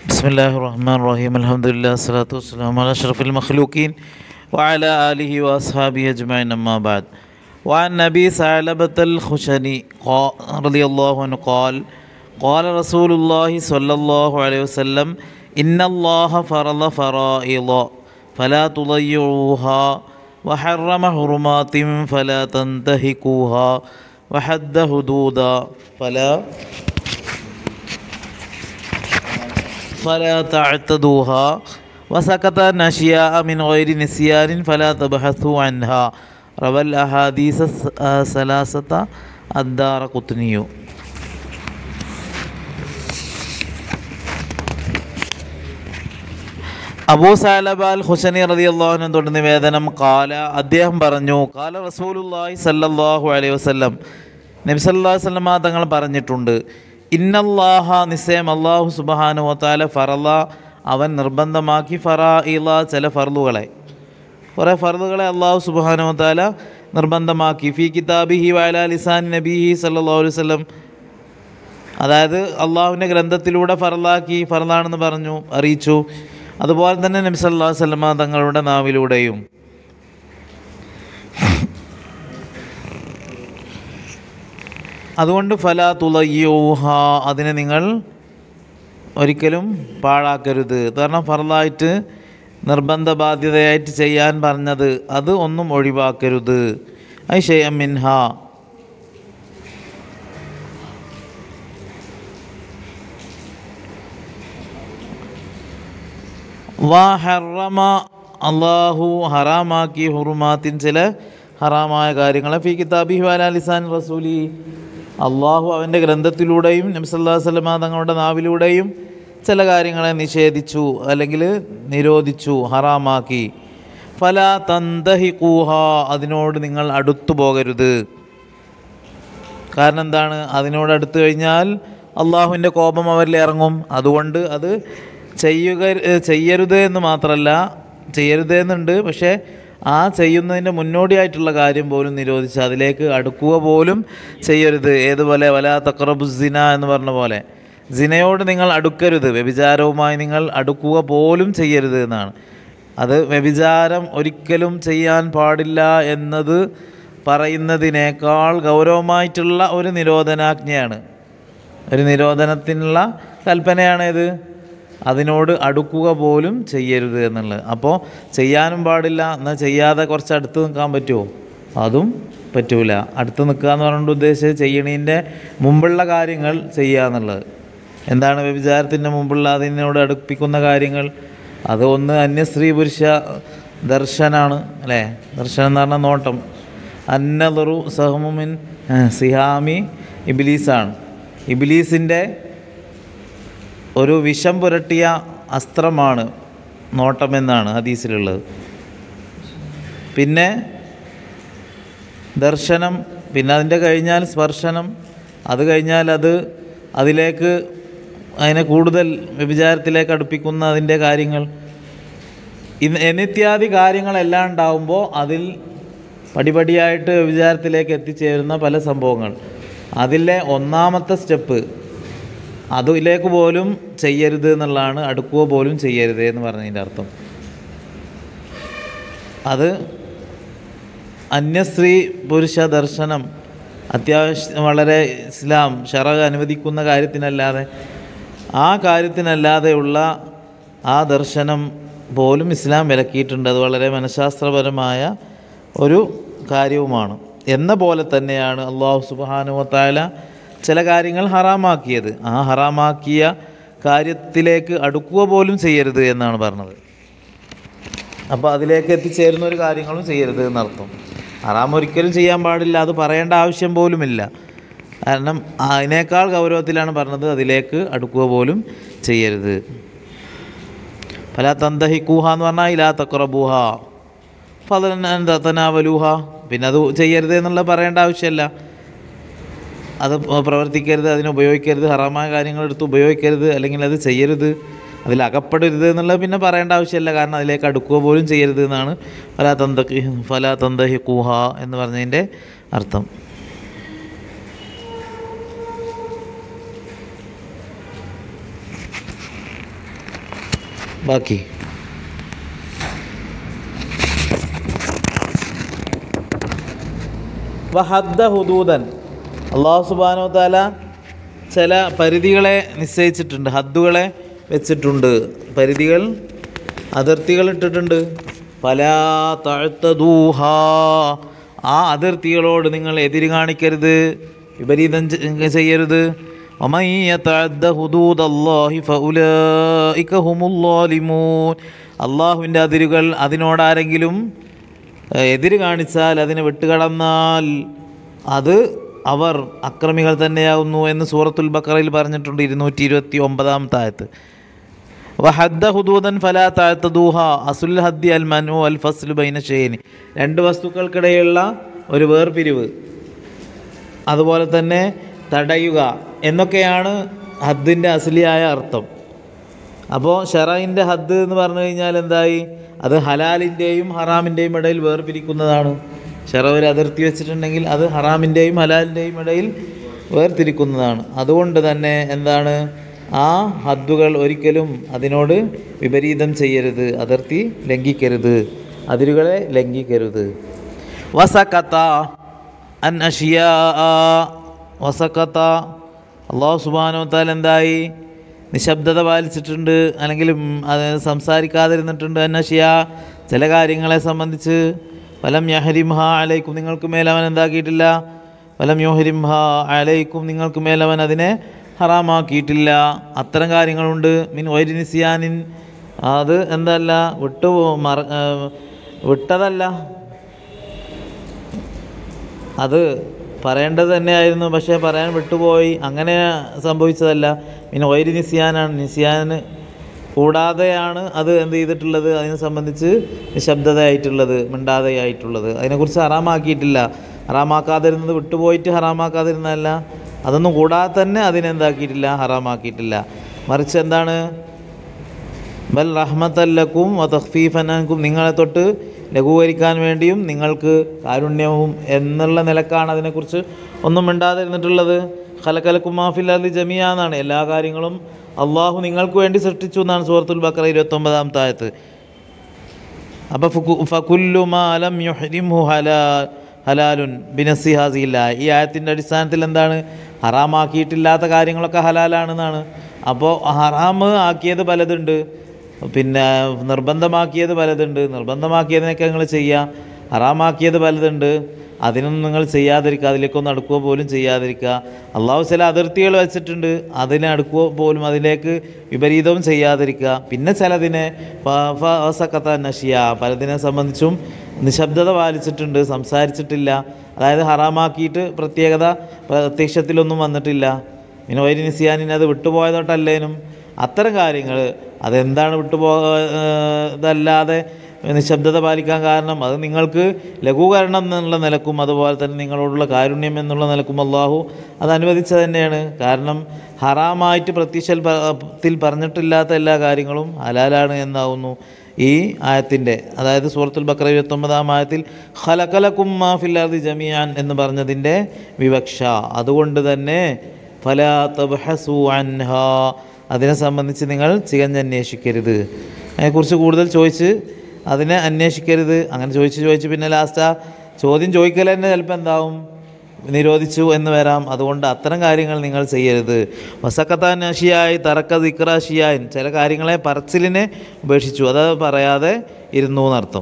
بسم الله الرحمن الرحيم الحمد لله والصلاة والسلام على أشرف المخلوقين وعلى آله وأصحابه أجمعين أما بعد. وعن أبي ثعلبة الخشني رضي الله عنه قال قال رسول الله صلى الله عليه وسلم إن الله فرض فرائض فلا تضيعوها وحرم حرمات فلا تنتهكوها وحد حدودا فلا تعتدوها وسكت عن أشياء من غير نسيان فلا تبحثوا عنها. روى الأحاديث ثلاثة الدارقطني. അബൂ സഅലബ അൽ ഖുശനി റളിയല്ലാഹു അൻഹു തൊട്ട് നിവേദനം അദ്ദേഹം പറഞ്ഞു ഖാല റസൂലുള്ളാഹി സ്വല്ലല്ലാഹു അലൈഹി വസല്ലം, നബി സല്ലല്ലാഹു അലൈഹി വസല്ലം തങ്ങൾ പറഞ്ഞിട്ടുണ്ട്, ഇന്നല്ലാഹ നിശ്ചയം അല്ലാഹു സുബ്ഹാനഹു വ തആല ഫറള അവൻ നിർബന്ധമാക്കി ഫറാഇള ചില ഫർളുകളെ, കുറേ ഫർളുകളെ അല്ലാഹു സുബ്ഹാനഹു വ തആല നിർബന്ധമാക്കി ഫീ കിതാബിഹി വ അലാ ലിസാൻ നബിഹി സല്ലല്ലാഹു അലൈഹി വസല്ലം, അതായത് അള്ളാഹുവിൻ്റെ ഗ്രന്ഥത്തിലൂടെ ഫർളാക്കി, ഫർളാണെന്ന് പറഞ്ഞു അറിയിച്ചു. അതുപോലെ തന്നെ നബി സല്ലല്ലാഹു അലൈഹി വസല്ലം തങ്ങളുടെ നാവിലൂടെയും. അതുകൊണ്ട് ഫലാ തുളയ്യൂഹ, അതിനെ നിങ്ങൾ ഒരിക്കലും പാഴാക്കരുത്. കാരണം ഫർളായിട്ട് നിർബന്ധ ബാധ്യതയായിട്ട് ചെയ്യാൻ പറഞ്ഞത് അത് ഒന്നും ഒഴിവാക്കരുത്. ഐ ഷൈഅൻ മിൻഹ, ഹറമ അള്ളാഹു ഹറാമാക്കി ഹുറുമാത്തിൻ ചില ഹറാമായ കാര്യങ്ങളെ ഫീ കിതാബിഹി വ അലാ ലിസാൻ റസൂലി, അള്ളാഹു അവൻ്റെ ഗ്രന്ഥത്തിലൂടെയും നബി സല്ലല്ലാഹു അലൈഹി വസല്ലം തങ്ങളുടെ നാവിലൂടെയും ചില കാര്യങ്ങളെ നിഷേധിച്ചു അല്ലെങ്കിൽ നിരോധിച്ചു, ഹറാമാക്കി. ഫലാ തന്തഹിഖൂഹ, അതിനോട് നിങ്ങൾ അടുത്തു പോകരുത്. കാരണം എന്താണ്? അതിനോട് അടുത്തു കഴിഞ്ഞാൽ അള്ളാഹുവിൻ്റെ കോപം അവരിൽ ഇറങ്ങും. അതുകൊണ്ട് അത് ചെയ്യരുത് എന്ന് മാത്രമല്ല, ചെയ്യരുതെന്നുണ്ട്, പക്ഷേ ആ ചെയ്യുന്നതിൻ്റെ മുന്നോടിയായിട്ടുള്ള കാര്യം പോലും നിരോധിച്ച് അതിലേക്ക് അടുക്കുക പോലും ചെയ്യരുത്. ഏതുപോലെ വലാ തഖറബുസ്സിന എന്ന് പറഞ്ഞ പോലെ സിനയോട് നിങ്ങൾ അടുക്കരുത്, വ്യഭിചാരവുമായി നിങ്ങൾ അടുക്കുക പോലും ചെയ്യരുത് എന്നാണ്. അത് വ്യഭിചാരം ഒരിക്കലും ചെയ്യാൻ പാടില്ല എന്നത് പറയുന്നതിനേക്കാൾ ഗൗരവമായിട്ടുള്ള ഒരു നിരോധനാജ്ഞയാണ്, ഒരു നിരോധനത്തിനുള്ള കൽപ്പനയാണേത്, അതിനോട് അടുക്കുക പോലും ചെയ്യരുത് എന്നുള്ളത്. അപ്പോൾ ചെയ്യാനും പാടില്ല, എന്നാൽ ചെയ്യാതെ കുറച്ച് അടുത്ത് നിൽക്കാൻ പറ്റുമോ? അതും പറ്റൂല. അടുത്ത് നിൽക്കുക എന്ന് പറഞ്ഞുകൊണ്ട് ഉദ്ദേശിച്ചത് ചെയ്യണീൻ്റെ മുമ്പുള്ള കാര്യങ്ങൾ ചെയ്യുക എന്നുള്ളത്. എന്താണ് വ്യഭിചാരത്തിൻ്റെ മുമ്പുള്ള അതിനോട് അടുപ്പിക്കുന്ന കാര്യങ്ങൾ? അത് ഒന്ന് അന്യസ്ത്രീ പുരുഷ ദർശനാണ്, അല്ലേ? ദർശനം എന്ന് പറഞ്ഞാൽ നോട്ടം. അന്നദറു സഹമുമിൻ സിഹാമി ഇബ്ലീസാണ്. ഇബ്ലീസിൻ്റെ ഒരു വിഷം പുരട്ടിയ അസ്ത്രമാണ് നോട്ടമെന്നാണ് ഹദീസിലുള്ളത്. പിന്നെ ദർശനം, പിന്നെ അതിൻ്റെ കഴിഞ്ഞാൽ സ്പർശനം, അത് കഴിഞ്ഞാൽ അതിലേക്ക് അതിനെ കൂടുതൽ വ്യഭിചാരത്തിലേക്ക് അടുപ്പിക്കുന്ന അതിൻ്റെ കാര്യങ്ങൾ എന്നിത്യാദി കാര്യങ്ങളെല്ലാം ഉണ്ടാകുമ്പോൾ അതിൽ പടിപടിയായിട്ട് വ്യഭിചാരത്തിലേക്ക് എത്തിച്ചേരുന്ന പല സംഭവങ്ങൾ. അതിലെ ഒന്നാമത്തെ സ്റ്റെപ്പ് അതിലേക്ക് പോലും ചെയ്യരുത് എന്നുള്ളതാണ്, അടുക്കുക പോലും ചെയ്യരുത് എന്ന് പറഞ്ഞതിൻ്റെ അർത്ഥം. അത് അന്യസ്ത്രീ പുരുഷ ദർശനം അത്യാവശ്യം വളരെ ഇസ്ലാം ശറഅ് അനുവദിക്കുന്ന കാര്യത്തിനല്ലാതെ, ആ കാര്യത്തിനല്ലാതെയുള്ള ആ ദർശനം പോലും ഇസ്ലാം വിലക്കിയിട്ടുണ്ട്. അത് വളരെ മനഃശാസ്ത്രപരമായ ഒരു കാര്യവുമാണ്. എന്ന പോലെ തന്നെയാണ് അല്ലാഹു സുബ്ഹാനഹു വ തആല ചില കാര്യങ്ങൾ ഹറാമാക്കിയത്. ആ ഹറാമാക്കിയ കാര്യത്തിലേക്ക് അടുക്കുക പോലും ചെയ്യരുത് എന്നാണ് പറഞ്ഞത്. അപ്പോൾ അതിലേക്ക് എത്തിച്ചേരുന്ന ഒരു കാര്യങ്ങളും ചെയ്യരുത് എന്നർത്ഥം. ഹറാം ഒരിക്കലും ചെയ്യാൻ പാടില്ല, അത് പറയേണ്ട ആവശ്യം പോലുമില്ല. കാരണം അതിനേക്കാൾ ഗൗരവത്തിലാണ് പറഞ്ഞത്, അതിലേക്ക് അടുക്കുക പോലും ചെയ്യരുത്. ഫലാ തന്തഹിഖൂഹ എന്ന് പറഞ്ഞാൽ ഇലാ തഖറബൂഹ ഫളൻ തതനാവലൂഹ, പിന്നെ അത് ചെയ്യരുത് എന്നുള്ള പറയേണ്ട ആവശ്യമില്ല. അത് പ്രവർത്തിക്കരുത്, അതിനുപയോഗിക്കരുത്, ഹറാമായ കാര്യങ്ങൾ എടുത്ത് ഉപയോഗിക്കരുത്, അല്ലെങ്കിൽ അത് ചെയ്യരുത്, അതിലകപ്പെടരുത് എന്നുള്ളത് പിന്നെ പറയേണ്ട ആവശ്യമില്ല. കാരണം അതിലേക്ക് അടുക്കുക പോലും ചെയ്യരുത് എന്നാണ് ഫലാ തന്തഹിഖൂഹ എന്ന് പറഞ്ഞതിൻ്റെ അർത്ഥം. ബാക്കി വഹദ്ദ ഹുദൂദൻ, അല്ലാഹു സുബ്ഹാനഹു വ തആല ചില പരിധികളെ നിശ്ചയിച്ചിട്ടുണ്ട്, ഹദ്ദുകളെ വെച്ചിട്ടുണ്ട്, പരിധികൾ, അതിർത്തികൾ ഇട്ടിട്ടുണ്ട്. ഫലാ തഅ്തദൂഹാ, ആ അതിർത്തികളോട് നിങ്ങൾ എതിര് കാണിക്കരുത്, വിപരീതം ചെയ്യരുത്. വമൻ യതഅദ്ദ ഹുദൂദല്ലാഹി ഫഉലൈക ഹുമുൽ ളാലിമൂൻ, അള്ളാഹുവിൻ്റെ അതിരുകൾ അതിനോടാരെങ്കിലും എതിര് കാണിച്ചാൽ, അതിനെ വിട്ടുകടന്നാൽ അത് അവർ അക്രമികൾ തന്നെയാവുന്നു എന്ന് സൂറത്തുൽ ബഖറയിൽ പറഞ്ഞിട്ടുണ്ട് 229 ആയത്ത്. വഹദ്ദ ഹുദൂദൻ ഫലാ തഅ്തദൂഹ അസുൽ ഹദ്ദി അൽ മൻഉ അൽ ഫസ്ലു ബൈന ഷൈനി, രണ്ട് വസ്തുക്കൾക്കിടയിലുള്ള ഒരു വേർപിരിവ്, അതുപോലെ തന്നെ തടയുക എന്നൊക്കെയാണ് ഹദ്ദിൻ്റെ അസ്ലിയായ അർത്ഥം. അപ്പോൾ ഷറഇൻ്റെ ഹദ്ദ് എന്ന് പറഞ്ഞു കഴിഞ്ഞാൽ എന്തായി? അത് ഹലാലിൻ്റെയും ഹറാമിൻ്റെയും ഇടയിൽ വേർപിരിക്കുന്നതാണ്. ഷറ ഒരു അതിർത്തി വെച്ചിട്ടുണ്ടെങ്കിൽ അത് ഹറാമിൻ്റെയും ഹലാലിൻ്റെയും ഇടയിൽ വേർതിരിക്കുന്നതാണ്. അതുകൊണ്ട് തന്നെ എന്താണ്, ആ ഹദ്ദുകൾ ഒരിക്കലും അതിനോട് വിപരീതം ചെയ്യരുത്, അതിർത്തി ലംഘിക്കരുത്, അതിരുകളെ ലംഘിക്കരുത്. വസക്കത്ത അൻ അഷിയാ, വസക്കത്ത, അല്ലാഹു സുബ്ഹാനഹു വ തആല എന്തായി? നിശബ്ദത പാലിച്ചിട്ടുണ്ട്, അല്ലെങ്കിൽ അത് സംസാരിക്കാതിരുന്നിട്ടുണ്ട്. അന്നഷിയ, ചില കാര്യങ്ങളെ സംബന്ധിച്ച്. വലം യഹരിംഹ അലൈക്കും, നിങ്ങൾക്ക് മേലവൻ എന്താക്കിയിട്ടില്ല? വലം യുഹരിംഹ അലൈക്കും, നിങ്ങൾക്ക് മേലവൻ അതിനെ ഹറാമാക്കിയിട്ടില്ല. അത്തരം കാര്യങ്ങളുണ്ട്. മിൻ വൈരി നിസ്യാനിൻ, അത് എന്തല്ല, വിട്ടതല്ല, അത് പറയേണ്ടത് തന്നെയായിരുന്നു, പക്ഷേ പറയാൻ വിട്ടുപോയി, അങ്ങനെ സംഭവിച്ചതല്ല. പിന്നെ വൈരി നിസ്യാനാണ്, നിസ്യാന് കൂടാതെയാണ് അത് എന്ത് ചെയ്തിട്ടുള്ളത്, അതിനെ സംബന്ധിച്ച് നിശബ്ദതയായിട്ടുള്ളത്, മിണ്ടാതെയായിട്ടുള്ളത്. അതിനെക്കുറിച്ച് ഹറാമാക്കിയിട്ടില്ല. ഹറാമാക്കാതിരുന്നത് വിട്ടുപോയിട്ട് ഹറാമാക്കാതിരുന്നതല്ല, അതൊന്നും കൂടാതെ തന്നെ അതിനെന്താക്കിയിട്ടില്ല, ഹറാമാക്കിയിട്ടില്ല. മറിച്ച് എന്താണ്? ബൽ റഹ്മത്തല്ലക്കും വ തഖ്ഫീഫൻ അൻകും, നിങ്ങളെ തൊട്ട് ലഘൂകരിക്കാൻ വേണ്ടിയും നിങ്ങൾക്ക് കാരുണ്യവും എന്നുള്ള നിലക്കാണ് അതിനെക്കുറിച്ച് ഒന്നും മിണ്ടാതിരുന്നിട്ടുള്ളത്. ഖലഖലക്കും മാ ഫിൽ അർളി ജമിഅ എന്നാണ്, എല്ലാ കാര്യങ്ങളും അള്ളാഹു നിങ്ങൾക്ക് വേണ്ടി സൃഷ്ടിച്ചു എന്നാണ് സൂറത്തുൽ ബഖറ 29 ആയത്ത്. അപ്പോൾ ഫകുല്ലു മാ ലം യുഹരിംഹു ഹലാലുൻ ബിനസ്സി ഹാസിഹിൽ, ഈ ആയത്തിൻ്റെ അടിസ്ഥാനത്തിൽ എന്താണ്? ഹറാമാക്കിയിട്ടില്ലാത്ത കാര്യങ്ങളൊക്കെ ഹലാലാണെന്നാണ്. അപ്പോൾ ഹറാം ആക്കിയത് പലതുണ്ട്, പിന്നെ നിർബന്ധമാക്കിയത് പലതുണ്ട്. നിർബന്ധമാക്കിയതിനൊക്കെ നിങ്ങൾ ചെയ്യുക, ഹറാമാക്കിയത് പലതുണ്ട്, അതിനൊന്നും നിങ്ങൾ ചെയ്യാതിരിക്കുക, അതിലേക്കൊന്നും അടുക്കുക പോലും ചെയ്യാതിരിക്കുക. അള്ളാഹു ചില അതിർത്തികൾ വെച്ചിട്ടുണ്ട്, അതിനെ അടുക്കുക പോലും, അതിലേക്ക് വിപരീതവും ചെയ്യാതിരിക്കുക. പിന്നെ ചിലതിനെ ഫസഖത നഷിയ, പലതിനെ സംബന്ധിച്ചും നിശബ്ദത പാലിച്ചിട്ടുണ്ട്, സംസാരിച്ചിട്ടില്ല. അതായത് ഹറാമാക്കിയിട്ട് പ്രത്യക്ഷത്തിലൊന്നും വന്നിട്ടില്ല. പിന്നെ വൈരി നിസ്യാനിന് അത് വിട്ടുപോയതോട്ടല്ലേനും അത്തരം കാര്യങ്ങൾ അതെന്താണ് വിട്ടുപോയതല്ലാതെ നിശബ്ദത പാലിക്കാൻ കാരണം? അത് നിങ്ങൾക്ക് ലഘൂകരണം എന്നുള്ള നിലക്കും അതുപോലെ തന്നെ നിങ്ങളോടുള്ള കാരുണ്യം എന്നുള്ള നിലക്കും അള്ളാഹു അത് അനുവദിച്ചത് തന്നെയാണ്. കാരണം ഹറാമായിട്ട് പ്രത്യക്ഷത്തിൽ പറഞ്ഞിട്ടില്ലാത്ത എല്ലാ കാര്യങ്ങളും ഹലാലാണ് എന്നാവുന്നു ഈ ആയത്തിൻ്റെ, അതായത് സൂറത്തുൽ ബഖറ 29 ആയത്തിൽ ഖലഖലകും മാ ഫിൽ അർളി ജമീഅൻ എന്ന് പറഞ്ഞതിൻ്റെ വിവക്ഷ. അതുകൊണ്ട് തന്നെ ഫലാ തബ്ഹസു അൻഹാ, അതിനെ സംബന്ധിച്ച് നിങ്ങൾ ചികഞ്ഞന്വേഷിക്കരുത്, അതിനെക്കുറിച്ച് കൂടുതൽ ചോദിച്ച് അതിനെ അന്വേഷിക്കരുത്. അങ്ങനെ ചോദിച്ച് പിന്നെ ലാസ്റ്റ് ആ ചോദ്യം ചോദിക്കൽ തന്നെ ചിലപ്പോൾ എന്താവും, നിരോധിച്ചു എന്ന് വരാം. അതുകൊണ്ട് അത്തരം കാര്യങ്ങൾ നിങ്ങൾ ചെയ്യരുത്. വസക്കത്താൻ അഷിയായി തറക്ക ദിക്റാഷിയാൻ, ചില കാര്യങ്ങളെ പറച്ചിലിനെ ഉപേക്ഷിച്ചു, അത് പറയാതെ ഇരുന്നു എന്നർത്ഥം.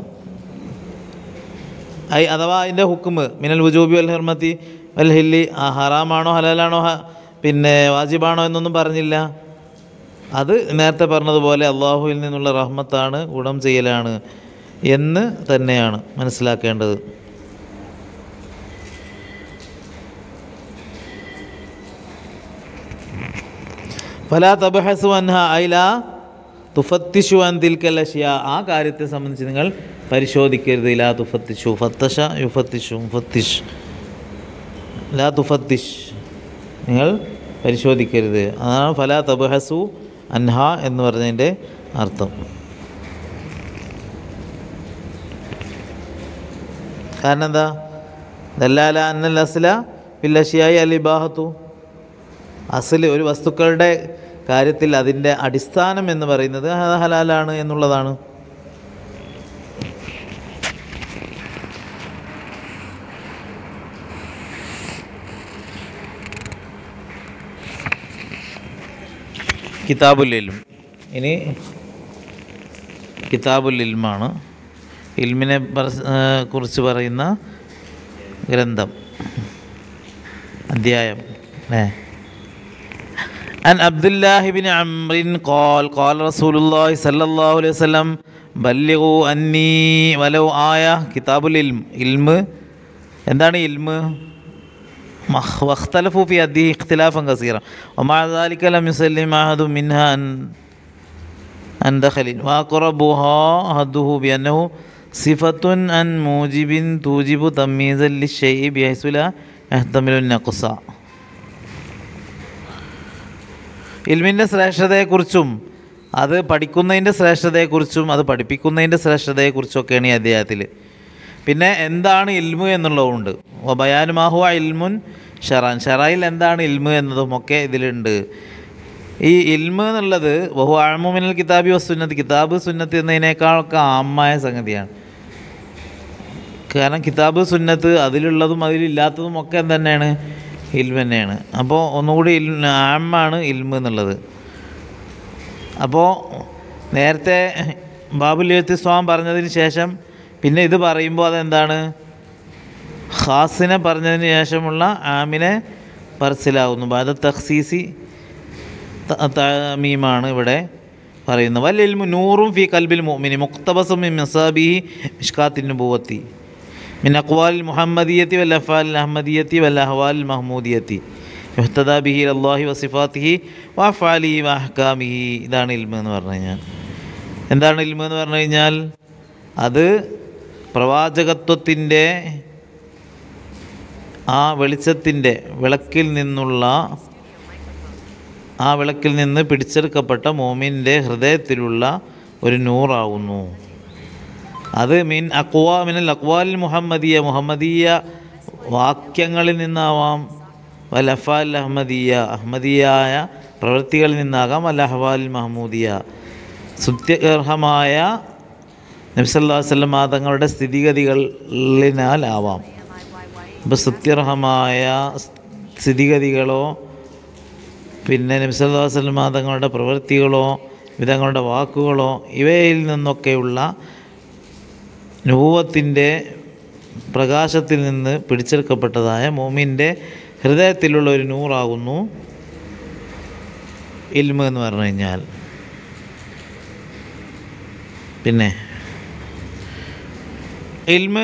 അഥവാ അതിൻ്റെ ഹുക്കുമ് മിനൽ വുജൂബി വൽ ഹിർമത്തി വൽ ഹില്ലി, ഹറാമാണോ ഹലാലാണോ പിന്നെ വാജിബാണോ എന്നൊന്നും പറഞ്ഞില്ല. അത് നേരത്തെ പറഞ്ഞതുപോലെ അള്ളാഹുവിൽ നിന്നുള്ള റഹ്മത്താണ്, ഗുണം ചെയ്യലാണ് എന്ന് തന്നെയാണ് മനസ്സിലാക്കേണ്ടത്. ഫലാ തബ്ഹസു അൻഹാ ഐ ലാ തുഫത്തിഷു അൻ തിൽക്കൽ അഷ്യാ, ആ കാര്യത്തെ സംബന്ധിച്ച് നിങ്ങൾ പരിശോധിക്കരുത്. ലാ തുഫത്തിഷു, ഫത്തഷ യുഫത്തിഷു, മുഫത്തിഷ്, ലാ തുഫത്തിഷ്, നിങ്ങൾ പരിശോധിക്കരുത്. അതാണ് ഫലാ തബ്ഹസു അൻഹ എന്ന് പറഞ്ഞതിൻ്റെ അർത്ഥം. കാരണം എന്താ? ദല്ലാല അന്നൽ അസ്ല ഫിൽ അഷ്യാഇ അൽ ഇബാഹത്തു, അസ്ല് ഒരു വസ്തുക്കളുടെ കാര്യത്തിൽ അതിൻ്റെ അടിസ്ഥാനം എന്ന് പറയുന്നത് ഹലാലാണ് എന്നുള്ളതാണ്. കിതാബുൽ ഇൽം. ഇനി കിതാബുൽ ഇൽമാണ്, ഇൽമിനെ കുറിച്ച് പറയുന്ന ഗ്രന്ഥം, അധ്യായം. അൻ അബ്ദുല്ലാഹി ബിൻ അംറിൻ ഖാൽ ഖാല റസൂലുള്ളാഹി സ്വല്ലല്ലാഹു അലൈഹി വസല്ലം ബല്ലിഗു അന്നീ വലൗ ആയ. കിതാബുൽ ഇൽം, ഇൽമ് എന്താണ്? ഇൽമ് വഖ്തലഫു ഫി അദ്ദിഹി ഇഖ്തിലാഫൻ കസീറ വമഅ ദാലിക ലം യുസല്ലിം അഹദു മിൻഹാ അൻ ദഖലിൻ വഅഖറബുഹാ അഹദുഹു ബിഅന്നഹു സിഫത്തുൻ അൻ മൂജിബിൻ തൂജിബു തമീസൻ ലിശ്ശൈഇ ബിഹൈസു ലാ യഹ്തമിലു നഖ്സ. ഇൽമിൻ്റെ ശ്രേഷ്ഠതയെക്കുറിച്ചും അത് പഠിക്കുന്നതിൻ്റെ ശ്രേഷ്ഠതയെക്കുറിച്ചും അത് പഠിപ്പിക്കുന്നതിൻ്റെ ശ്രേഷ്ഠതയെക്കുറിച്ചൊക്കെയാണ് ഈ അധ്യായത്തിൽ. പിന്നെ എന്താണ് ഇൽമ് എന്നുള്ളതുകൊണ്ട്, ബയാനു മാ ഹുവ ഇൽമുൻ ഷറഅൻ, ഷറയിൽ എന്താണ് ഇൽമ് എന്നതുമൊക്കെ ഇതിലുണ്ട്. ഈ ഇൽമ് എന്നുള്ളത് വഹു അഅമ്മു മിനൽ കിതാബി വസ്സുന്നത്ത്, കിതാബ് സുന്നത്ത് എന്നതിനേക്കാളൊക്കെ ആമായ സംഗതിയാണ്. കാരണം കിതാബ് സുന്നത്ത് അതിലുള്ളതും അതിലില്ലാത്തതും ഒക്കെ തന്നെയാണ് ഇൽമ് തന്നെയാണ്. അപ്പോൾ ഒന്നുകൂടി ആമാണ് ഇൽമ് എന്നുള്ളത്. അപ്പോൾ നേരത്തെ ബാബുൽ ഇഹ്തിസാം പറഞ്ഞതിന് ശേഷം പിന്നെ ഇത് പറയുമ്പോൾ അതെന്താണ്? ഖാസിനെ പറഞ്ഞതിന് ശേഷമുള്ള ആമിനെ പറച്ചിലാവുന്നു. ബാദ തഖ്സീസി തമീമാണ് ഇവിടെ പറയുന്നത്. വൽ ഇൽമു നൂറും ഫി ഖൽബിൽ മുഅ്മിനി മുഖ്തബസും മിൻ മസാബിഹി മിഷ്കാത്തിൻ നുബുവത്തി മിൻ അഖ്വാലിൽ മുഹമ്മദിയത്തി വൽ അഫ്ആലിൽ അഹ്മദിയത്തി വൽ അഹ്വാലിൽ മഹ്മൂദിയത്തി യുഹ്തദാ ബിഹി ഇലല്ലാഹി വസിഫാത്തിഹി വഅഫ്ആലിഹി വഅഹ്കാമിഹി. ഇതാണ് ഇൽമ് എന്ന് പറഞ്ഞു കഴിഞ്ഞാൽ. എന്താണ് ഇൽമ് എന്ന് പറഞ്ഞു കഴിഞ്ഞാൽ? അത് പ്രവാചകത്വത്തിൻ്റെ ആ വെളിച്ചത്തിൻ്റെ വിളക്കിൽ നിന്ന് പിടിച്ചെടുക്കപ്പെട്ട മോമിൻ്റെ ഹൃദയത്തിലുള്ള ഒരു നൂറാവുന്നു. അത് മിനൽ അഖ്വാലിൽ മുഹമ്മദീയ വാക്യങ്ങളിൽ നിന്നാവാം, വൽ അഫ്ആൽ അഹ്മദിയായ പ്രവൃത്തികളിൽ നിന്നാകാം, വൽ അഹ്വാലിൽ മഹ്മൂദിയ സ്തുത്യർഹമായ നബി സല്ലല്ലാഹു അലൈഹി വസല്ലം തങ്ങളുടെ സ്ഥിതിഗതികളിനാലാവാം. അപ്പോൾ സ്തുത്യർഹമായ സ്ഥിതിഗതികളോ പിന്നെ നബി സല്ലല്ലാഹു അലൈഹി വസല്ലം തങ്ങളുടെ പ്രവൃത്തികളോ വിധങ്ങളുടെ വാക്കുകളോ ഇവയിൽ നിന്നൊക്കെയുള്ള നുബുവത്തിൻ്റെ പ്രകാശത്തിൽ നിന്ന് പിടിച്ചെടുക്കപ്പെട്ടതായ മോമിൻ്റെ ഹൃദയത്തിലുള്ള ഒരു നൂറാകുന്നു ഇൽമ് എന്ന് പറഞ്ഞു കഴിഞ്ഞാൽ. പിന്നെ ഇൽമ്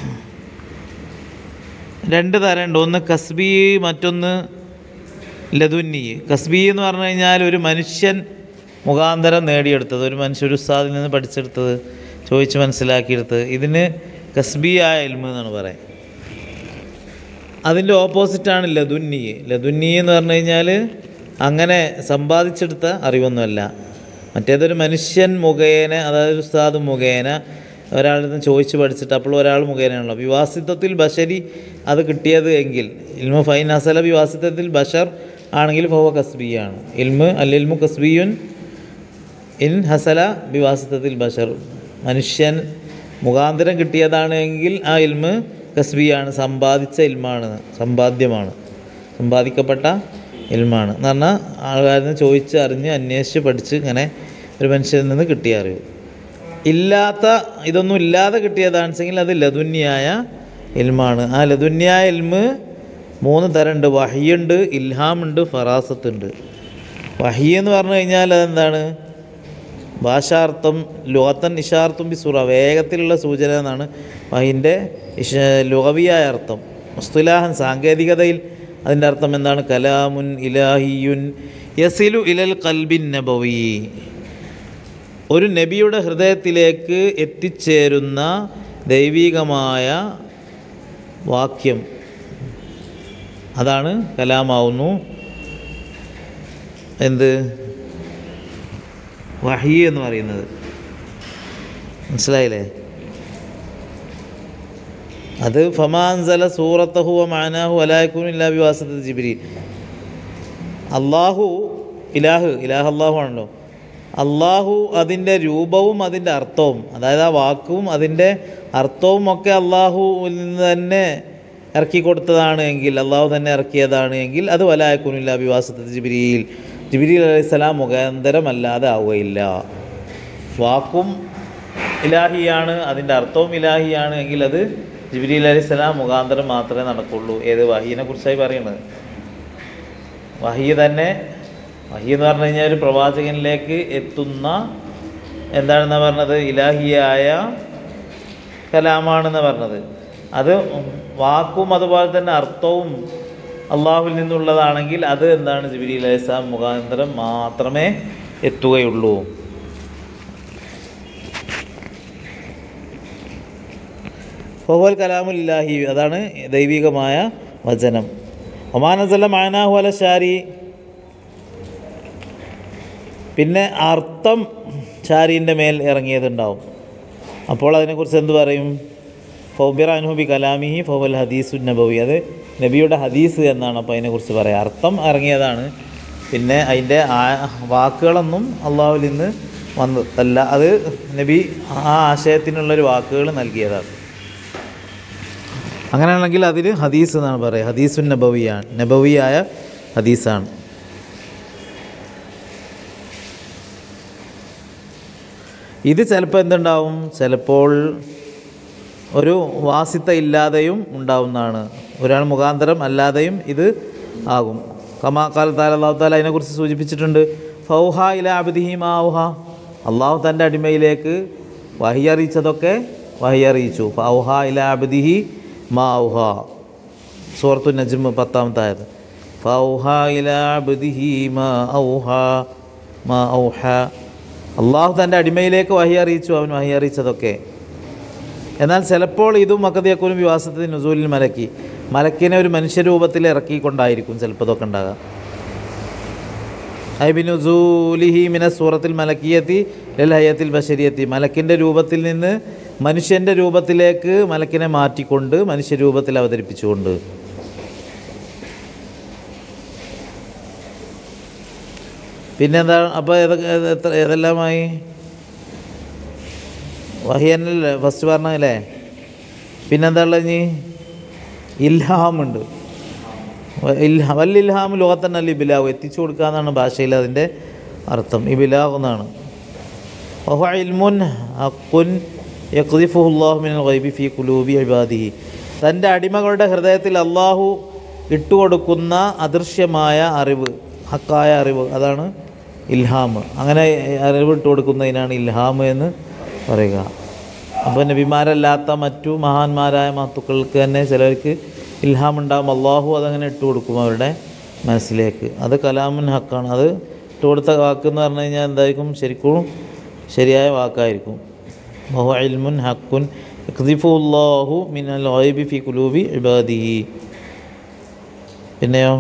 രണ്ട് തരമുണ്ട്. ഒന്ന് കസ്ബി, മറ്റൊന്ന് ലദുന്നി. കസ്ബി എന്ന് പറഞ്ഞു കഴിഞ്ഞാൽ ഒരു മനുഷ്യൻ മുഖാന്തരം നേടിയെടുത്തത്, ഒരു ഒരു ഉസ്താദിൽ നിന്ന് പഠിച്ചെടുത്തത്, ചോദിച്ച് മനസ്സിലാക്കിയെടുത്തത്. ഇതിന് കസ്ബിയായ ഇൽമ് എന്നാണ് പറയുക. അതിൻ്റെ ഓപ്പോസിറ്റാണ് ലദുന്നി. ലദുന്നി എന്ന് പറഞ്ഞു കഴിഞ്ഞാൽ അങ്ങനെ സമ്പാദിച്ചെടുത്ത അറിവൊന്നുമല്ല. മറ്റേതൊരു മനുഷ്യൻ മുഖേന, അതായത് ഉസ്താദ് മുഖേന ഒരാളിൽ നിന്ന് ചോദിച്ച് പഠിച്ചിട്ട് അപ്പോൾ ഒരാൾ മുഖേനയാണല്ലോ. വിവാസിത്വത്തിൽ ബഷരി അത് കിട്ടിയത് എങ്കിൽ ഇൽമു ഫൈൻ ഹസല വിവാസിത്വത്തിൽ ബഷർ ആണെങ്കിൽ ഫഹുവ കസ്ബിയാണ്. ഇൽമു കസ്ബിയുൻ ഇൻ ഹസല വിവാസിത്വത്തിൽ ബഷർ. മനുഷ്യൻ മുഖാന്തരം കിട്ടിയതാണ് എങ്കിൽ ആ ഇൽമ് കസ്ബിയാണ്, സമ്പാദിച്ച ഇൽമാണ്, സമ്പാദിക്കപ്പെട്ട ഇൽമാണ് എന്ന് പറഞ്ഞാൽ ആൾക്കാരിൽ നിന്ന് ചോദിച്ച് അറിഞ്ഞ് അന്വേഷിച്ച് പഠിച്ച് ഇങ്ങനെ ഒരു മനുഷ്യരിൽ നിന്ന് കിട്ടിയ അറിവ്. ഇതൊന്നും ഇല്ലാതെ കിട്ടിയതാണെന്നെങ്കിൽ അത് ലദുന്യായ ഇൽമാണ്. ആ ലദുന്യായ ഇൽമ് മൂന്ന് തരമുണ്ട്. വഹിയുണ്ട്, ഇൽഹാമുണ്ട്, ഫറാസത്തുണ്ട്. വഹി എന്ന് പറഞ്ഞു കഴിഞ്ഞാൽ അതെന്താണ്? ഭാഷാർത്ഥം, ലുഗത്തൻ ഇഷാർത്തും ബിസുറ, വേഗത്തിലുള്ള സൂചന എന്നാണ് വഹിൻ്റെ ലുഗവിയായ അർത്ഥം. മുസ്തുലാഹൻ, സാങ്കേതികതയിൽ അതിൻ്റെ അർത്ഥം എന്താണ്? കലാമുൻ ഇലാഹിയുൻ യസിലു ഇലൽ ഖൽബിൻ നബവി, ഒരു നബിയുടെ ഹൃദയത്തിലേക്ക് എത്തിച്ചേരുന്ന ദൈവികമായ വാക്യം, അതാണ് കലാമാവുന്നു. എന്ത്? വഹി എന്ന് പറയുന്നത്. മനസ്സിലായില്ലേ? അത് ഫമാൻസല സൂറത്തഹു വ മഅനാഹു വലാ യകൂനു ഇല്ലാ ബിവാസിതത്തി ജിബ്രീൽ. അള്ളാഹു ഇലാഹ് അള്ളാഹു ആണല്ലോ. അള്ളാഹു അതിൻ്റെ രൂപവും അതിൻ്റെ അർത്ഥവും, അതായത് ആ വാക്കും അതിൻ്റെ അർത്ഥവും ഒക്കെ അള്ളാഹുവിൽ നിന്ന് തന്നെ ഇറക്കി കൊടുത്തതാണ് എങ്കിൽ, അള്ളാഹു തന്നെ ഇറക്കിയതാണ് എങ്കിൽ അത് വലായക്കുനില്ല വിവാസത്തിൽ ജിബ്രീൽ അലൈഹിസ്സലാം മുഖാന്തരമല്ലാതെ ആവുകയില്ല. വാക്കും ഇലാഹിയാണ്, അതിൻ്റെ അർത്ഥവും ഇലാഹിയാണ് എങ്കിൽ അത് ജിബ്രീൽ അലൈഹിസ്സലാം മുഖാന്തരം മാത്രമേ നടക്കുള്ളൂ. ഏത് വഹീനെ കുറിച്ചായി പറയുന്നത്? വഹി തന്നെ, വഹി എന്ന് പറഞ്ഞു കഴിഞ്ഞാൽ ഒരു പ്രവാചകനിലേക്ക് എത്തുന്ന എന്താണെന്നാണ് പറഞ്ഞത്? ഇലാഹിയായ കലാമാണെന്ന് പറഞ്ഞത്. അത് വാക്കും അതുപോലെ തന്നെ അർത്ഥവും അള്ളാഹുവിൽ നിന്നുള്ളതാണെങ്കിൽ അത് എന്താണ്? ജിബ്രീൽ അലൈഹിസ്സലാം മുഖാന്തരം മാത്രമേ എത്തുകയുള്ളൂ. ഫഹുവൽ കലാമുൽ ഇലാഹി, അതാണ് ദൈവികമായ വചനം. ഒമാനസല്ല മാനാഹു അല ഷാരി, പിന്നെ അർത്ഥം ഷാരീൻ്റെ മേൽ ഇറങ്ങിയതുണ്ടാവും. അപ്പോൾ അതിനെക്കുറിച്ച് എന്ത് പറയും? ഫൗബിർ അൻഹു ബി കലാമിഹി ഫഹുവൽ ഹദീസുൻ നബവി, അത് നബിയുടെ ഹദീസ് എന്നാണ്. അപ്പോൾ അതിനെക്കുറിച്ച് പറയാം. അർത്ഥം ഇറങ്ങിയതാണ്, പിന്നെ അതിൻ്റെ വാക്കുകളൊന്നും അള്ളാഹുവിൽ നിന്ന് വന്നതല്ല, അത് നബി ആ ആശയത്തിനുള്ളൊരു വാക്കുകൾ നൽകിയതാണ്. അങ്ങനെയാണെങ്കിൽ അതിൽ ഹദീസ് എന്നാണ് പറയുക. ഹദീസുൻ നബവിയാണ്, നബവിയായ ഹദീസാണ്. ഇത് ചിലപ്പോൾ എന്തുണ്ടാവും? ചിലപ്പോൾ ഒരു വാസിത്ത ഇല്ലാതെയും ഉണ്ടാവുന്നതാണ്, ഒരാൾ മുഖാന്തരം അല്ലാതെയും ഇത് ആകും. കമാ ഖാല തആല, അല്ലാഹു തആല അതിനെക്കുറിച്ച് സൂചിപ്പിച്ചിട്ടുണ്ട്. ഫൗഹ ഇലാ അബ്ദിഹി മാ ഔഹ, അള്ളാഹു തൻ്റെ അടിമയിലേക്ക് വഹി അറിയിച്ചതൊക്കെ വഹി അറിയിച്ചു. ഫൗഹ ഇലാ അബ്ദിഹി മാ ഔഹ, സൂറത്തു നജ്മ് 10-ാമത്തെ ആയത്. ഫൗഹ ഇലാ അബ്ദിഹി മാ ഔഹ മാ ഔഹ, അള്ളാഹു തൻ്റെ അടിമയിലേക്ക് വഹി അറിയിച്ചു, അവൻ വഹി അറിയിച്ചതൊക്കെ. എന്നാൽ ചിലപ്പോൾ ഇതും മക്കദിയക്കുലും വിവാസത്തിൽ നുസൂലിൽ മലക്കിനെ ഒരു മനുഷ്യരൂപത്തിൽ ഇറക്കിക്കൊണ്ടായിരിക്കും ചിലപ്പോൾ ഇതൊക്കെ ഉണ്ടാകാം. ഐ ബിനുസൂലിഹി മിന സൂറത്തിൽ മലക്കിയത്തി ലൽ ഹയത്തിൽ ബശരിയത്തി, മലക്കിൻ്റെ രൂപത്തിൽ നിന്ന് മനുഷ്യൻ്റെ രൂപത്തിലേക്ക് മലക്കിനെ മാറ്റിക്കൊണ്ട് മനുഷ്യരൂപത്തിൽ അവതരിപ്പിച്ചുകൊണ്ട്. പിന്നെന്താ? അപ്പോൾ ഏതെല്ലാമായി? വഹിയനല്ലേ ഫസ്റ്റ് പറഞ്ഞല്ലേ? പിന്നെന്താ ഉള്ളത്? ഇനി ഇൽഹാമുണ്ട്. വല്ലിൽഹാം ലോകത്തൻ അല്ല ഇബിലാവ്, എത്തിച്ചു കൊടുക്കുക എന്നാണ് ഭാഷയിൽ അതിൻ്റെ അർത്ഥം. ഇബിലാവ് എന്നാണ്. വഹു ഇൽമുൻ ഹഖുൻ യഖ്ദിഫുഹു അല്ലാഹു മിനൽ ഗൈബി ഫീ ഖുലൂബി ഇബാദിഹി, തൻ്റെ അടിമകളുടെ ഹൃദയത്തിൽ അള്ളാഹു ഇട്ടുകൊടുക്കുന്ന അദൃശ്യമായ അറിവ്, ഹക്കായ അറിവ്, അതാണ് ഇൽഹാം. അങ്ങനെ അറിവ് ഇട്ട് കൊടുക്കുന്നതിനാണ് ഇൽഹാം എന്ന് പറയുക. അപ്പോൾ നബിമാരല്ലാത്ത മറ്റു മഹാന്മാരായ മഹത്തുക്കൾക്ക് തന്നെ ചിലർക്ക് ഇൽഹാം ഉണ്ടാകും, അള്ളാഹു അതങ്ങനെ ഇട്ട് കൊടുക്കും അവരുടെ മനസ്സിലേക്ക്. അത് കലാമുൻ ഹക്കാണ്. അത് ഇട്ട് കൊടുത്ത വാക്കെന്ന് പറഞ്ഞു കഴിഞ്ഞാൽ എന്തായിരിക്കും? ശരിക്കും ശരിയായ വാക്കായിരിക്കും. വഹു ഇൽമുൻ ഹക്കുൻ യഖ്ദിഫുഹു അല്ലാഹു മിനൽ ഗൈബി ഫീ ഖുലൂബി ഇബാദിഹി. പിന്നെയോ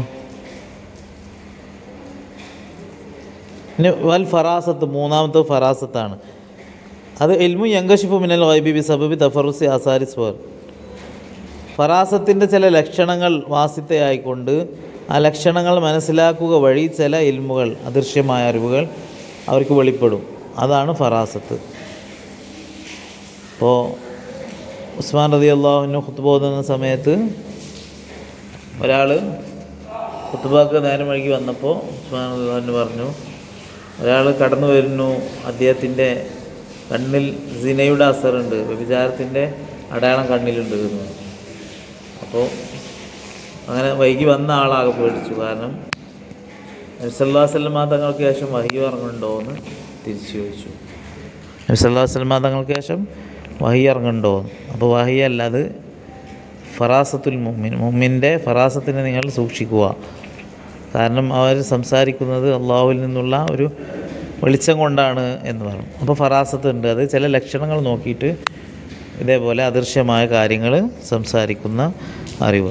വൽ ഫറാസത്ത്, മൂന്നാമത്തെ ഫറാസത്താണ്. അത് ഇൽമു യങ്കശിഫു മിനൽ ഗൈബി ബിസബബി തഫറുസി ആസാരി സ്വർ, ഫറാസത്തിൻ്റെ ചില ലക്ഷണങ്ങൾ വാസിത്തയായിക്കൊണ്ട് ആ ലക്ഷണങ്ങൾ മനസ്സിലാക്കുക വഴി ചില ഇൽമുകൾ, അദൃശ്യമായ അറിവുകൾ അവർക്ക് വെളിപ്പെടും. അതാണ് ഫറാസത്ത്. ഇപ്പോൾ ഉസ്മാൻ റളിയല്ലാഹു അൻഹു ഖുത്ബ ഓതുന്ന സമയത്ത് ഒരാൾ ഖുത്ബക്ക് നേരം വൈകി വന്നപ്പോൾ ഉസ്മാൻ റളിയല്ലാഹു അൻഹു പറഞ്ഞു, ഒരാൾ കടന്നു വരുന്നു, അദ്ദേഹത്തിൻ്റെ കണ്ണിൽ സിനയുടെ അസറുണ്ട്, വ്യഭിചാരത്തിൻ്റെ അടയാളം കണ്ണിലുണ്ട് എന്ന്. അപ്പോൾ അങ്ങനെ വൈകി വന്ന ആളാകെ പേടിച്ചു. കാരണം നബി സല്ലല്ലാഹു അലൈഹി വസല്ലം തങ്ങൾക്ക് ശേഷം വഹി ഇറങ്ങുന്നുണ്ടോ എന്ന് തിരിച്ചു ചോദിച്ചു. നബി സല്ലല്ലാഹു അലൈഹി വസല്ലം തങ്ങൾക്ക് ശേഷം വഹി ഇറങ്ങുന്നുണ്ടോ? അപ്പോൾ വഹി അല്ല, അത് ഫറാസത്തുൽ മുഅ്മിൻ്റെ ഫറാസത്തിനെ നിങ്ങൾ സൂക്ഷിക്കുക. കാരണം അവർ സംസാരിക്കുന്നത് അള്ളാഹുവിൽ നിന്നുള്ള ഒരു വെളിച്ചം കൊണ്ടാണ് എന്ന് പറഞ്ഞു. അപ്പോൾ ഫറാസത്ത് ഉണ്ട്, അത് ചില ലക്ഷണങ്ങൾ നോക്കിയിട്ട് ഇതേപോലെ അദൃശ്യമായ കാര്യങ്ങൾ സംസാരിക്കുന്ന അറിവ്.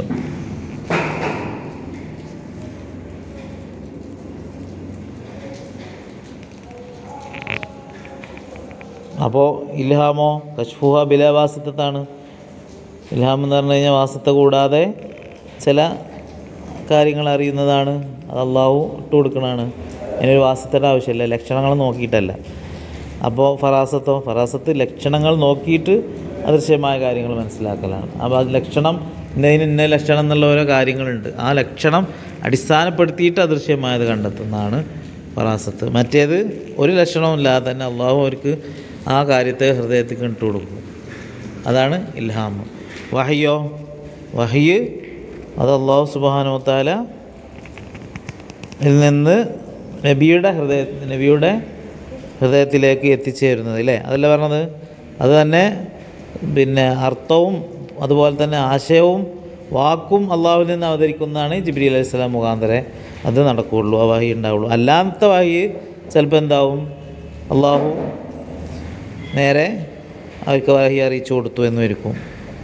അപ്പോൾ ഇൽഹാമോ കശ്ഫുഹ ബിലാ വാസിത്തത്താണ്. ഇൽഹാം എന്ന് പറഞ്ഞു കഴിഞ്ഞാൽ വാസിത്ത കൂടാതെ ചില കാര്യങ്ങൾ അറിയുന്നതാണ്, അത് അള്ളാഹു ഇട്ട് കൊടുക്കണതാണ്. അതിനൊരു വാസത്തിൻ്റെ ആവശ്യമില്ല, ലക്ഷണങ്ങൾ നോക്കിയിട്ടല്ല. അപ്പോൾ ഫറാസത്ത് ലക്ഷണങ്ങൾ നോക്കിയിട്ട് അദൃശ്യമായ കാര്യങ്ങൾ മനസ്സിലാക്കലാണ്. അപ്പോൾ അത് ലക്ഷണം ഇന്ന ലക്ഷണം എന്നുള്ള ഓരോ കാര്യങ്ങളുണ്ട്, ആ ലക്ഷണം അടിസ്ഥാനപ്പെടുത്തിയിട്ട് അദൃശ്യമായത് കണ്ടെത്തുന്നതാണ് ഫറാസത്ത്. മറ്റേത് ഒരു ലക്ഷണവും ഇല്ലാതെ തന്നെ അള്ളാഹു അവർക്ക് ആ കാര്യത്തെ ഹൃദയത്തിൽ ഇട്ട് കൊടുക്കും, അതാണ് ഇൽഹാം. വഹയ്യ് അത് അള്ളാഹു സുബ്ഹാനഹു വ തആല ഇതിൽ നിന്ന് നബിയുടെ ഹൃദയത്തിലേക്ക് എത്തിച്ചേരുന്നത് അല്ലേ, അതല്ല പറഞ്ഞത്. അത് തന്നെ പിന്നെ അർത്ഥവും അതുപോലെ തന്നെ ആശയവും വാക്കും അള്ളാഹുവിൽ നിന്ന് അവതരിക്കുന്നതാണ് ജിബ്രീൽ അലൈഹിസ്സലാം മുഖാന്തരം അത് നടക്കുകയുള്ളൂ, ആ വഹി ഉണ്ടാവുള്ളൂ. അല്ലാത്ത വഹി ചിലപ്പോൾ എന്താവും, അള്ളാഹു നേരെ അവർക്ക് വഹി അറിയിച്ചു കൊടുത്തു എന്നുവരിക്കും.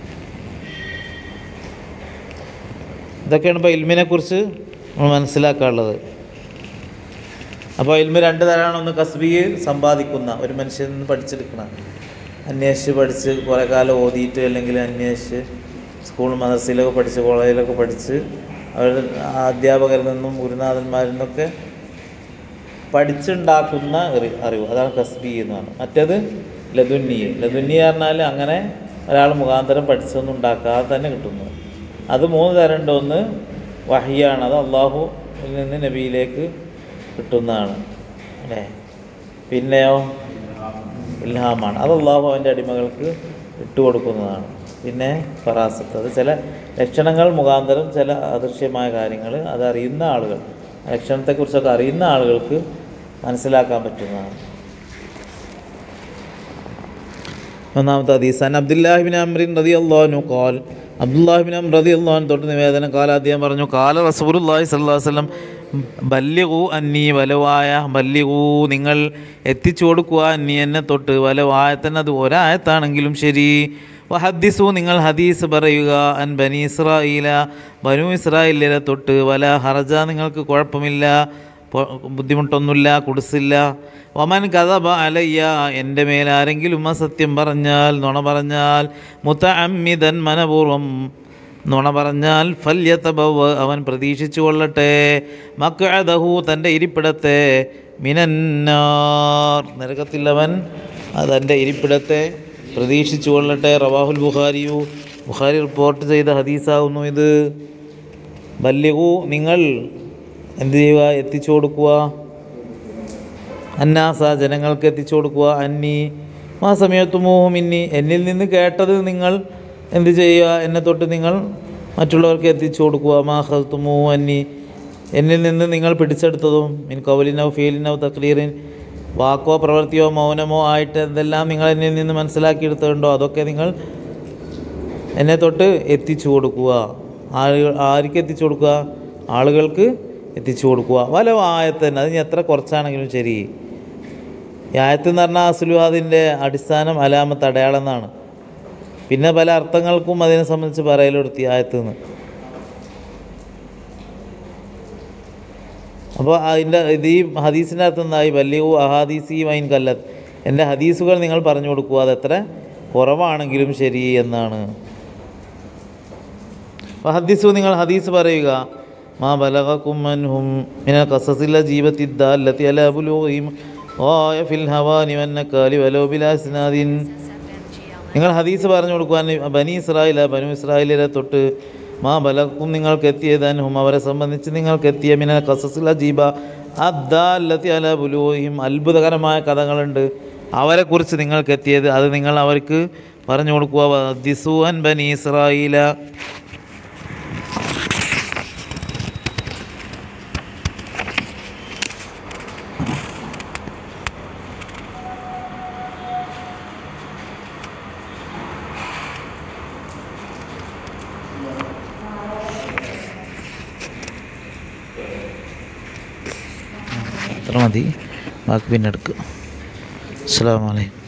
ഇതൊക്കെയാണ് ഇപ്പോൾ ഇൽമിനെക്കുറിച്ച് നമ്മൾ മനസ്സിലാക്കാനുള്ളത്. അപ്പോൾ ഇൽമ് രണ്ട് തരമാണ്. ഒന്ന് കസ്ബി, സമ്പാദിക്കുന്ന, ഒരു മനുഷ്യനിൽ നിന്ന് പഠിച്ചെടുക്കണം, അന്വേഷിച്ച് പഠിച്ച് കുറേ കാലം ഓതിയിട്ട് അല്ലെങ്കിൽ അന്വേഷിച്ച് സ്കൂൾ മദ്രസയിലൊക്കെ പഠിച്ച് കോളേജിലൊക്കെ പഠിച്ച് അവരുടെ അധ്യാപകരിൽ നിന്നും ഗുരുനാഥന്മാരിൽ നിന്നൊക്കെ പഠിച്ചുണ്ടാക്കുന്ന അറിവ്, അതാണ് കസ്ബി എന്ന് പറയുന്നത്. മറ്റേത് ലദുന്നി പറഞ്ഞാൽ അങ്ങനെ ഒരാൾ മുഖാന്തരം പഠിച്ചൊന്നും ഉണ്ടാക്കാതെ തന്നെ കിട്ടുന്നത്. അത് 3 തരമുണ്ട്. ഒന്ന് വഹിയാണ്, അത് അള്ളാഹുവിൽ നിന്ന് നബിയിലേക്ക് കിട്ടുന്നതാണ് അല്ലേ. പിന്നെയോ ഇൽഹാമാണ്, അത് അള്ളാഹു അവൻ്റെ അടിമകൾക്ക് ഇട്ടുകൊടുക്കുന്നതാണ്. പിന്നെ ഫറാസത്ത്, അത് ചില ലക്ഷണങ്ങൾ മുഖാന്തരം ചില അദൃശ്യമായ കാര്യങ്ങൾ അതറിയുന്ന ആളുകൾ, ലക്ഷണത്തെക്കുറിച്ചൊക്കെ അറിയുന്ന ആളുകൾക്ക് മനസ്സിലാക്കാൻ പറ്റുന്നതാണ്. ഒന്നാമത്തെ ഹദീസ് അബ്ദുല്ലാഹി ബിൻ അംർ റളിയല്ലാഹു അൻഹു ഖാൽ, അബ്ദുല്ലാഹി ബിൻ അംർ റളിയല്ലാഹു അൻഹു തൊട്ട് നിവേദനം, കാല അദ്ദേഹം പറഞ്ഞു, കാല റസൂലുള്ളാഹി സ്വല്ലല്ലാഹു അലൈഹി വസല്ലം, ബല്ലിഗു അന്നി വലവായ, ബല്ലിഗു നിങ്ങൾ എത്തിച്ചു കൊടുക്കുക, അന്നി എന്നെ തൊട്ട്, വലവായത്തന്നെ അത് ഒരായത്താണെങ്കിലും ശരി, വഹദ്ദിസു നിങ്ങൾ ഹദീസ് പറയുക, അൻ ബനി ഇസ്രായീല ബനു ഇസ്രായേലിനെ തൊട്ട്, വല ഹർജ നിങ്ങൾക്ക് കുഴപ്പമില്ല, ബുദ്ധിമുട്ടൊന്നുമില്ല, കുടിസില്ല. വമൻ കദബ അലയ്യ എൻ്റെ മേലാരെങ്കിലും അസത്യം പറഞ്ഞാൽ, നുണ പറഞ്ഞാൽ, മുതഅമ്മിദൻ മനപൂർവം നുണ പറഞ്ഞാൽ, ഫല്യതബവ അവൻ പ്രതീക്ഷിച്ചു കൊള്ളട്ടെ, മഖ്അദഹു തൻ്റെ ഇരിപ്പിടത്തെ, മിനന്നാർ നരകത്തിൽ അവൻ തൻ്റെ ഇരിപ്പിടത്തെ പ്രതീക്ഷിച്ചു കൊള്ളട്ടെ. റവാഹുൽ ബുഖാരി റിപ്പോർട്ട് ചെയ്ത ഹദീസാകുന്നു ഇത്. ബല്ലിഗു നിങ്ങൾ എന്ത് ചെയ്യുക, എത്തിച്ചു കൊടുക്കുക, അന്നാസ ജനങ്ങൾക്ക് എത്തിച്ചു കൊടുക്കുക, അന്നി മാ സമയത്തുമോഹു മിന്നി എന്നിൽ നിന്ന് കേട്ടത് നിങ്ങൾ എന്ത് ചെയ്യുക, എന്നെ തൊട്ട് നിങ്ങൾ മറ്റുള്ളവർക്ക് എത്തിച്ചു കൊടുക്കുക, മാ ഖൽത്തുമോഹു അന്നി എന്നിൽ നിന്ന് നിങ്ങൾ പിടിച്ചെടുത്തതും, മിൻ ഖൗലിനൗ ഫീലിനൗ തഖ്രീറിൻ വാക്കോ പ്രവൃത്തിയോ മൗനമോ ആയിട്ട് എന്തെല്ലാം നിങ്ങൾ എന്നിൽ നിന്ന് മനസ്സിലാക്കിയെടുത്തിട്ടുണ്ടോ അതൊക്കെ നിങ്ങൾ എന്നെ തൊട്ട് എത്തിച്ചു കൊടുക്കുക. ആർക്ക് എത്തിച്ചു കൊടുക്കുക, ആളുകൾക്ക് എത്തിച്ചു കൊടുക്കുക. വല ആയത്തന്നെ, അതിന് എത്ര കുറച്ചാണെങ്കിലും ശരി. ഈ ആയത്ത് എന്ന് പറഞ്ഞാൽ അസ്ലു അതിൻ്റെ അടിസ്ഥാനം അലാമത്ത് അടയാളം എന്നാണ്. പിന്നെ പല അർത്ഥങ്ങൾക്കും അതിനെ സംബന്ധിച്ച് പറയലെടുത്തി ആയത്ത് നിന്ന്. അപ്പോൾ ഇത് ഈ ഹദീസിൻ്റെ അർത്ഥം എന്തായി, വല്യു അഹാദീസി വൈൻ കല്ലത്ത്, എൻ്റെ ഹദീസുകൾ നിങ്ങൾ പറഞ്ഞു കൊടുക്കുക, അതെത്ര കുറവാണെങ്കിലും ശരി എന്നാണ്. ഹദീസു നിങ്ങൾ ഹദീസ് പറയുക, മാ ബലഗകും അൻഹും മിനൽ ഖസസിൽ ജീവത്തിദ്ദാല്ലത്തി അലാ ബുലൂഹിം ഗായ ഫിൽ ഹവാനി വന്നകാലി വലൗ ബിലാ ഇസ്നാദിൻ. നിങ്ങൾ ഹദീസ് പറഞ്ഞു കൊടുക്കുവാൻ ബനി ഇസ്രായേലിനെ തൊട്ട്, മാ ബലഗകും നിങ്ങൾക്ക് എത്തിയത്, അൻഹും അവരെ സംബന്ധിച്ച് നിങ്ങൾക്ക് എത്തിയ, മിനൽ ഖസസിൽ അജീബ അദ്ദാല്ലത്തി അലാ ബുലൂഹിം അത്ഭുതകരമായ കഥകളുണ്ട്, അവരെക്കുറിച്ച് നിങ്ങൾക്ക് എത്തിയത് അത് നിങ്ങൾ അവർക്ക് പറഞ്ഞു കൊടുക്കുക. വഹദ്ദിസു അൻ ബനി ഇസ്രായേല. അത്ര മതി, ബാക്കി പിന്നെ എടുക്കുക. അസ്സലാമു അലൈക്കും.